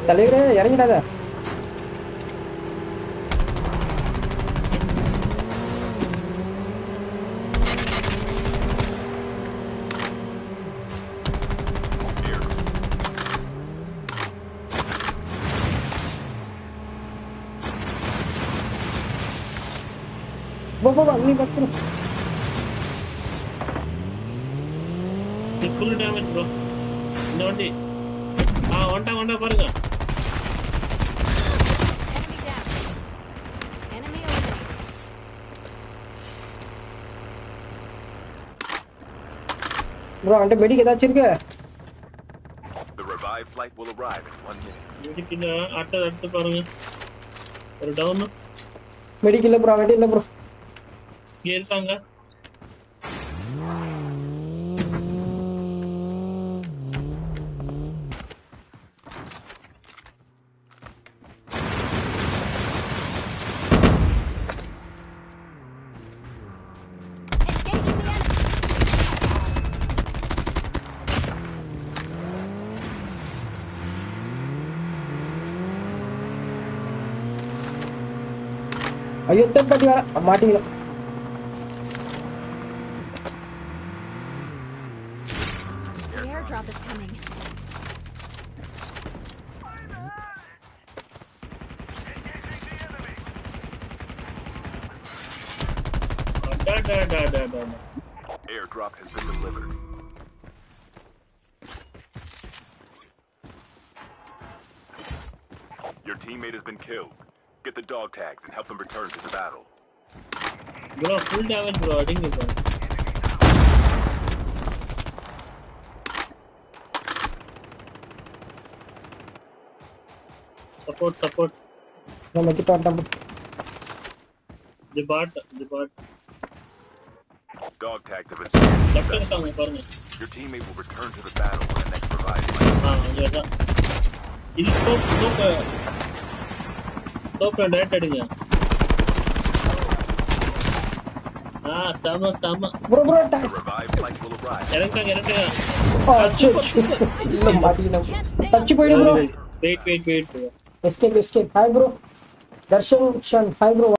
தலைவரே இறங்கிடாத. Bawa ni betul. Full damage bro. Nodi. Onda பாருங்க. Enemy eliminated. Bro, ante medic ஏதாச்சும் இருக்கு? The revived flight will arrive in 1 minute. இதுக்கிட்ட அடுத்து பாருங்க. ஒரு டவுன். Medic இல்ல bro, வெட்டி இல்ல bro. இங்க இருக்காங்க. ஐயோ தப்படி வர மாட்டீங்களா? The airdrop is coming. Airdrop has been delivered. Your teammate has been killed. Get the dog tags and help them return to the battle. Bro, full damage bro, adinga bro. Support. No, make it on top. The bot. Dog tags have been scanned. Left இருக்காங்க பாருங்க. Your teammate will return to the battle when the next revive flight. இங்கதான். இது ஸ்கோப்ல direct அடிங்க. Sama. Bro, The revived flight will arrive. இறங்க. அச்சோ இல்ல மாட்டீங்க. தச்சி போயிடு bro. Wait. Escape. Hi bro. Darshan, hi bro.